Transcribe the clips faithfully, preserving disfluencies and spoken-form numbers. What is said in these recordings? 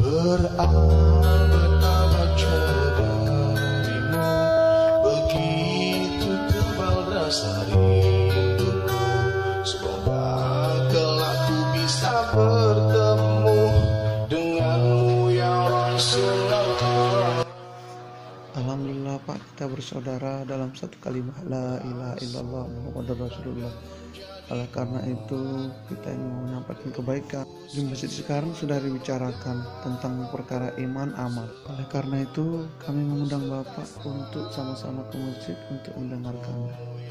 Berabad-abad coba darimu, begitu tebal rasa rinduku. Semoga kelak ku bisa bertemu denganmu ya Rasulullah. Alhamdulillah Pak, kita bersaudara dalam satu kalimat la ilaha illallah Muhammadur Rasulullah. Oleh karena itu kita ingin menyampaikan kebaikan. Di masjid sekarang sudah dibicarakan tentang perkara iman amal. Oleh karena itu kami mengundang Bapak untuk sama-sama ke masjid untuk mendengarkannya.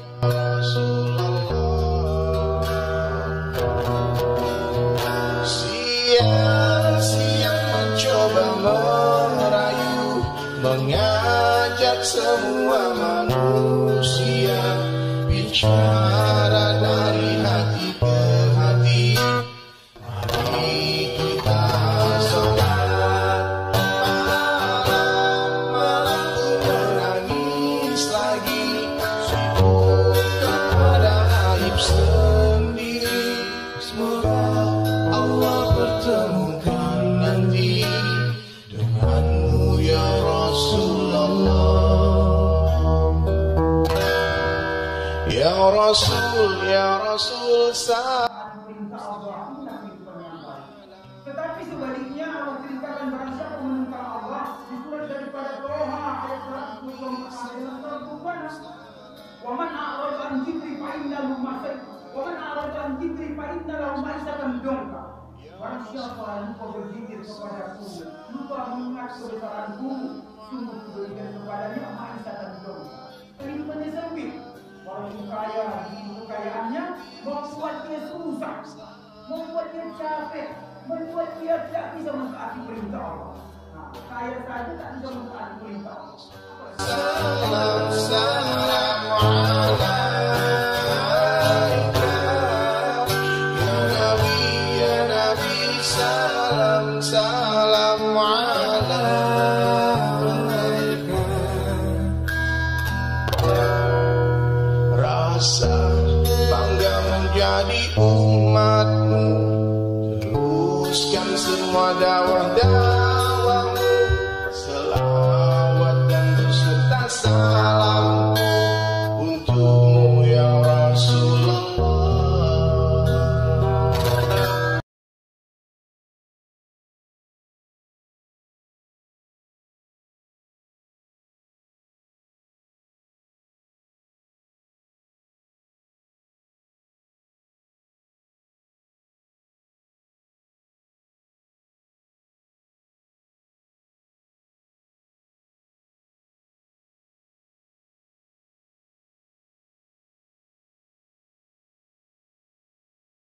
Siang-siang mencoba merayu, mengajak semua manusia bicara dari hati ke hati. Mari kita sholat malam-malam ku menangis lagi, sibuk kepada aib sendiri. Semoga Allah pertemukan nanti denganmu ya Rasulullah. Ya Rasul, ya Rasul, tetapi sebaliknya Allah ceritakan barang siapa menentang Allah di surat daripada Toha ayat seratus dua puluh empat ayat seratus dua puluh enam. Wa man a'rada an dzikri fa inna lahu ma'isatan wa man a'rada an dzikri fa inna lahu ma'isatan dongka. Barang siapa yang lupa berzikir kepadaku, lupa mengingat kebesaranku, sungguh kuberikan kepadanya ma'isatan dongka. Kehidupannya sempit. Walaupun kaya, kekayaannya membuat dia susah, membuat dia capek, membuat dia tidak bisa mentaati perintah Allah. Nah, kaya saja tak bisa mentaati perintah Allah. salam salam alaika ya Nabi ya Nabi, salam salam alaika. Rasa bangga menjadi umatmu, teruskan semua dakwah dan